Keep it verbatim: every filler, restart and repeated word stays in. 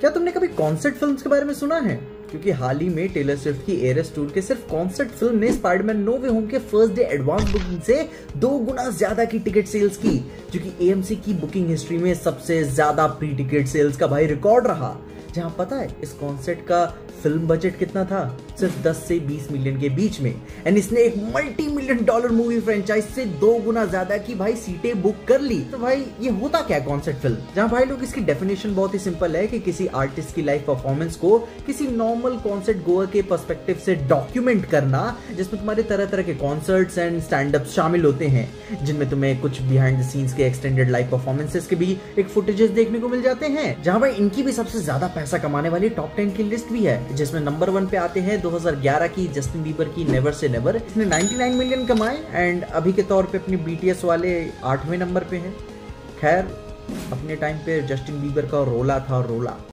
क्या तुमने कभी कॉन्सर्ट फिल्म्स के बारे में सुना है? क्योंकि हाल ही में टेलर स्विफ्ट की एरस टूर के सिर्फ कॉन्सर्ट फिल्म ने स्पाइडरमैन नो वे होम के फर्स्ट डे एडवांस बुकिंग से दो गुना ज्यादा की टिकट सेल्स की, जो कि एएमसी की बुकिंग हिस्ट्री में सबसे ज्यादा प्री टिकट सेल्स का भाई रिकॉर्ड रहा। जहां पता है इस कॉन्सर्ट का फिल्म बजट कितना था? सिर्फ दस से बीस मिलियन के बीच में। एंड इसने एक multi million dollar movie franchise से दो गुना ज्यादा की भाई सीटें बुक कर ली। तो भाई ये होता क्या है कॉन्सर्ट फिल्म? जहां भाई लोग इसकी डेफिनेशन बहुत ही सिंपल है कि किसी आर्टिस्ट की लाइव परफॉर्मेंस को किसी नॉर्मल कॉन्सर्ट गोअर के पर्सपेक्टिव से डॉक्यूमेंट करना, जिसमें तुम्हारे तरह तरह के कॉन्सर्ट्स एंड स्टैंड अप शामिल होते हैं, जिनमें तुम्हें कुछ बिहाइंड द सीन्स के एक्सटेंडेड लाइव परफॉर्मेंसेस के भी एक फुटेजेस देखने को मिल जाते हैं। जहां भाई इनकी भी सबसे ज्यादा पैसा कमाने वाली टॉप टेन की लिस्ट भी है, जिसमें नंबर वन पे आते हैं दो हज़ार ग्यारह की जस्टिन बीबर की नेवर से नेवर। इसने निन्यानवे मिलियन कमाए एंड अभी के तौर पे अपनी बीटीएस वाले आठवें नंबर पे हैं। खैर अपने टाइम पे जस्टिन बीबर का रोला था रोला।